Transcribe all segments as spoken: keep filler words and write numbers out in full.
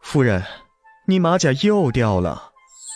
夫人，你马甲又掉了。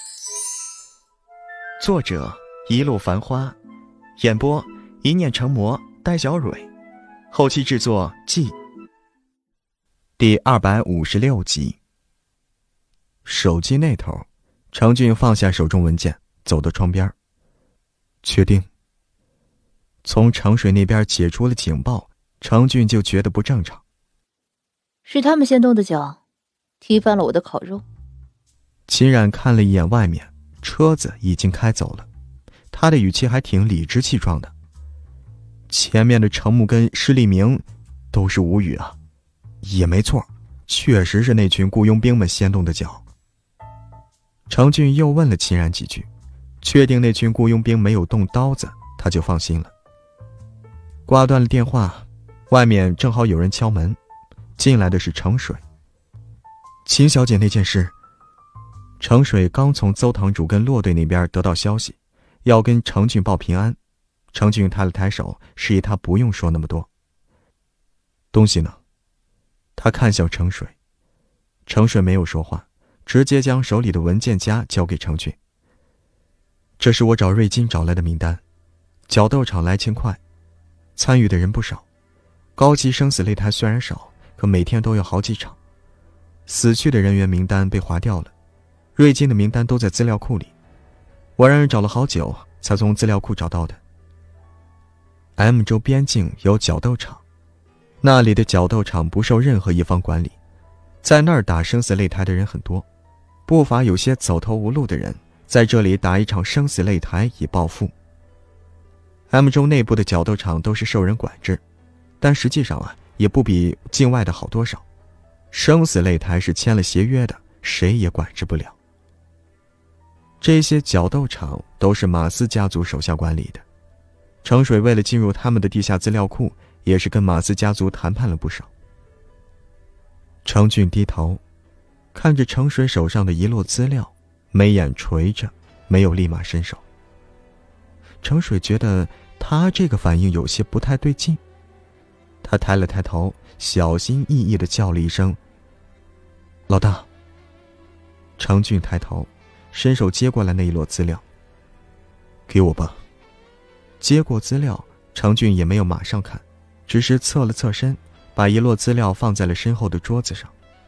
作者：一路繁花，演播：一念成魔，戴小蕊，后期制作：季。第二百五十六集。手机那头，程俊放下手中文件，走到窗边。确定。从程水那边解除了警报，程俊就觉得不正常。 是他们先动的脚，踢翻了我的烤肉。 秦冉看了一眼外面，车子已经开走了，他的语气还挺理直气壮的。前面的程木跟施立明都是无语啊，也没错，确实是那群雇佣兵们先动的脚。程俊又问了秦冉几句，确定那群雇佣兵没有动刀子，他就放心了。挂断了电话，外面正好有人敲门，进来的是程水。秦小姐那件事，程水刚从邹堂主跟骆队那边得到消息，要跟程俊报平安。程俊抬了抬手，示意他不用说那么多。东西呢？他看向程水。程水没有说话，直接将手里的文件夹交给程俊。这是我找瑞金找来的名单，角斗场来钱快，参与的人不少。高级生死擂台虽然少，可每天都有好几场。死去的人员名单被划掉了，瑞金的名单都在资料库里，我让人找了好久才从资料库找到的。M 州边境有角斗场，那里的角斗场不受任何一方管理，在那儿打生死擂台的人很多，不乏有些走投无路的人在这里打一场生死擂台以暴富。M 州内部的角斗场都是受人管制，但实际上啊，也不比境外的好多少。生死擂台是签了协约的，谁也管制不了。这些角斗场都是马斯家族手下管理的，程水为了进入他们的地下资料库，也是跟马斯家族谈判了不少。程俊低头看着程水手上的一摞资料，眉眼垂着，没有立马伸手。程水觉得他这个反应有些不太对劲，他抬了抬头，小心翼翼地叫了一声：“老大。”程俊抬头，伸手接过来那一摞资料。“给我吧。”接过资料，程俊也没有马上看，只是侧了侧身，把一摞资料放在了身后的桌子上。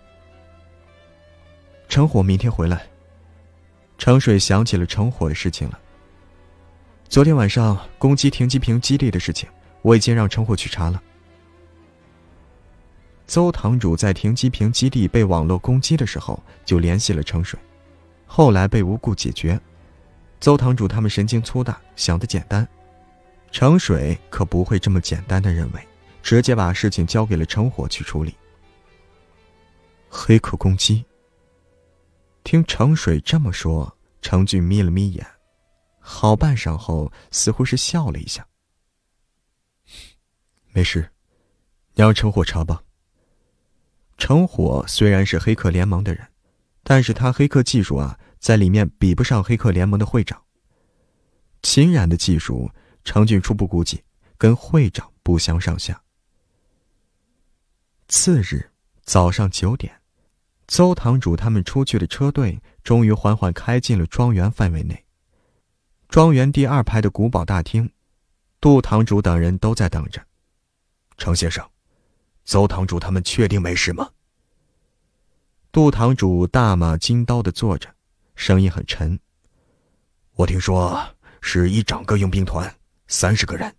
程火明天回来。程水想起了程火的事情了。昨天晚上攻击停机坪基地的事情，我已经让程火去查了。邹堂主在停机坪基地被网络攻击的时候就联系了程水，后来被无故解决。邹堂主他们神经粗大，想得简单，程水可不会这么简单的认为，直接把事情交给了程火去处理。黑客攻击。听程水这么说，程俊眯了眯眼，好半晌后似乎是笑了一下。没事，你让程火查吧。程火虽然是黑客联盟的人，但是他黑客技术啊，在里面比不上黑客联盟的会长。秦冉的技术，程俊初步估计跟会长不相上下。次日早上九点，邹堂主他们出去的车队终于缓缓开进了庄园范围内。庄园第二排的古堡大厅，杜堂主等人都在等着。程先生，邹堂主他们确定没事吗？杜堂主大马金刀地坐着，声音很沉。我听说是一整个佣兵团，三十个人。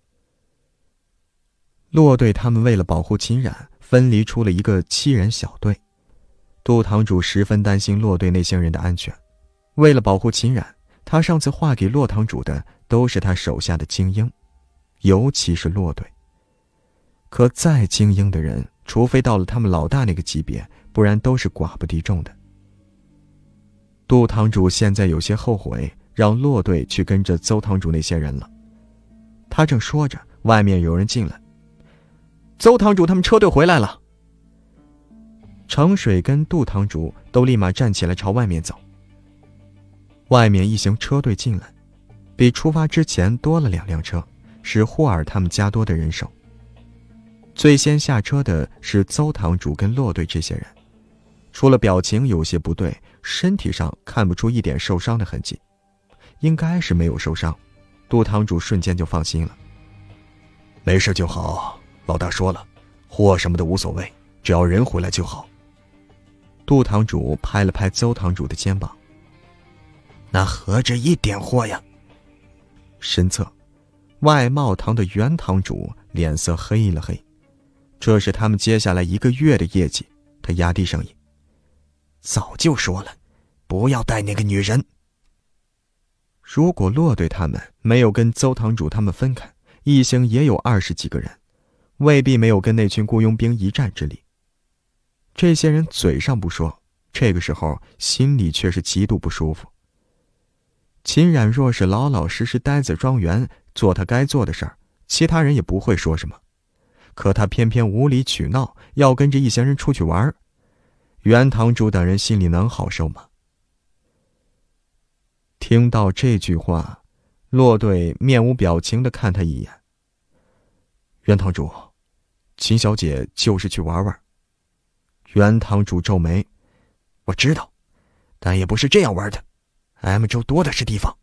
骆队他们为了保护秦冉，分离出了一个七人小队。杜堂主十分担心骆队那些人的安全，为了保护秦冉，他上次划给骆堂主的都是他手下的精英，尤其是骆队。可再精英的人，除非到了他们老大那个级别，不然都是寡不敌众的。杜堂主现在有些后悔让骆队去跟着邹堂主那些人了。他正说着，外面有人进来。邹堂主他们车队回来了。程水跟杜堂主都立马站起来朝外面走。外面一行车队进来，比出发之前多了两辆车，是霍尔他们加多的人手。最先下车的是邹堂主跟骆队这些人， 除了表情有些不对，身体上看不出一点受伤的痕迹，应该是没有受伤。杜堂主瞬间就放心了。没事就好，老大说了，货什么的无所谓，只要人回来就好。杜堂主拍了拍邹堂主的肩膀。那何止一点货呀？身侧，外贸堂的袁堂主脸色黑了黑，这是他们接下来一个月的业绩。他压低声音：早就说了，不要带那个女人。如果骆队他们没有跟邹堂主他们分开，一行也有二十几个人，未必没有跟那群雇佣兵一战之力。这些人嘴上不说，这个时候心里却是极度不舒服。秦冉若是老老实实待在庄园做他该做的事儿，其他人也不会说什么。可他偏偏无理取闹，要跟着一行人出去玩，袁堂主等人心里能好受吗？听到这句话，骆队面无表情地看他一眼。袁堂主，秦小姐就是去玩玩。袁堂主皱眉：我知道，但也不是这样玩的， M 州多的是地方。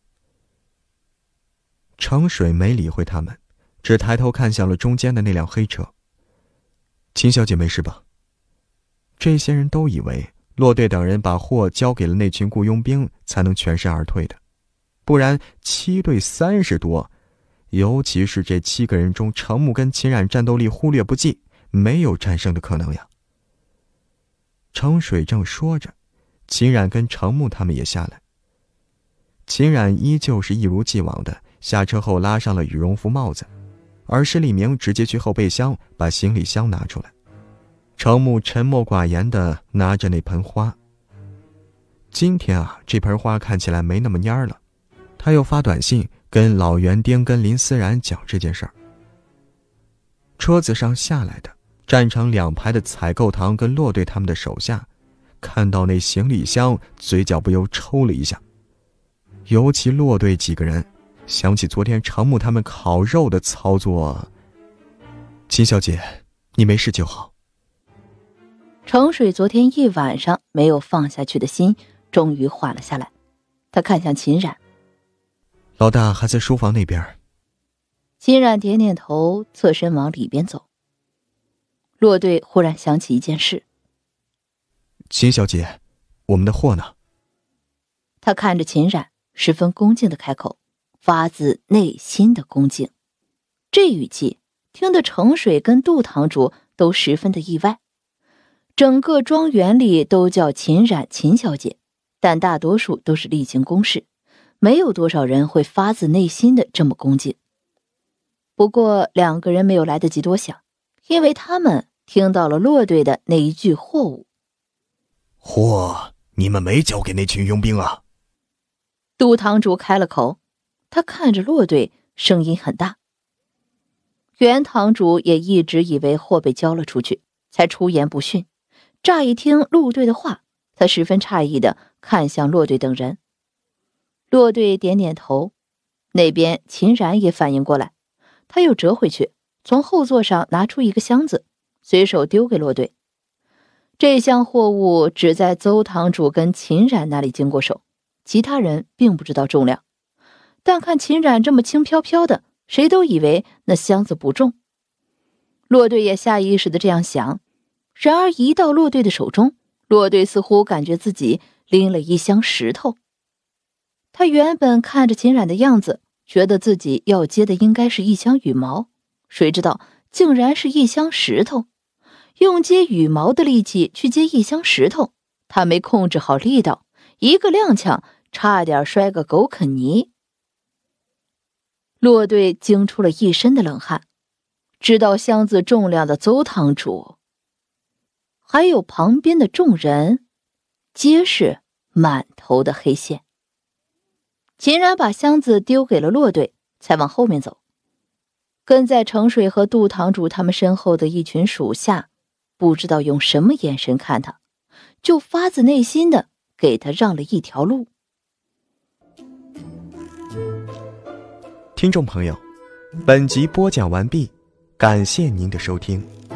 程水没理会他们，只抬头看向了中间的那辆黑车。秦小姐没事吧？这些人都以为骆队等人把货交给了那群雇佣兵才能全身而退的，不然七对三十多，尤其是这七个人中，程木跟秦冉战斗力忽略不计，没有战胜的可能呀。程水正说着，秦冉跟程木他们也下来。秦冉依旧是一如既往的下车后拉上了羽绒服帽子，而施立明直接去后备箱把行李箱拿出来。程木沉默寡言地拿着那盆花。今天啊，这盆花看起来没那么蔫了。他又发短信跟老园丁跟林思然讲这件事儿。车子上下来的站成两排的采购堂跟骆队他们的手下，看到那行李箱，嘴角不由抽了一下。尤其骆队几个人想起昨天程木他们烤肉的操作。秦小姐，你没事就好。 程水昨天一晚上没有放下去的心终于缓了下来，他看向秦冉。 老大还在书房那边。 秦冉点点头，侧身往里边走。骆队忽然想起一件事。 秦小姐，我们的货呢？ 他看着秦冉，十分恭敬地开口，发自内心的恭敬。这语气听得程水跟杜堂主都十分的意外。整个庄园里都叫秦冉秦小姐，但大多数都是例行公事，没有多少人会发自内心的这么恭敬。不过两个人没有来得及多想，因为他们听到了骆队的那一句货物。 货你们没交给那群佣兵啊？ 杜堂主开了口，他看着骆队，声音很大。袁堂主也一直以为货被交了出去，才出言不逊。乍一听陆队的话，他十分诧异地看向骆队等人。骆队点点头，那边秦冉也反应过来，他又折回去，从后座上拿出一个箱子，随手丢给骆队。这项货物只在邹堂主跟秦冉那里经过手，其他人并不知道重量，但看秦冉这么轻飘飘的，谁都以为那箱子不重。骆队也下意识地这样想，然而一到骆队的手中，骆队似乎感觉自己拎了一箱石头。他原本看着秦冉的样子，觉得自己要接的应该是一箱羽毛，谁知道竟然是一箱石头。用接羽毛的力气去接一箱石头，他没控制好力道，一个踉跄，差点摔个狗啃泥。骆队惊出了一身的冷汗，知道箱子重量的邹堂主还有旁边的众人皆是满头的黑线。秦冉把箱子丢给了骆队，才往后面走。跟在程水和杜堂主他们身后的一群属下不知道用什么眼神看他，就发自内心的给他让了一条路。 听众朋友，本集播讲完毕，感谢您的收听。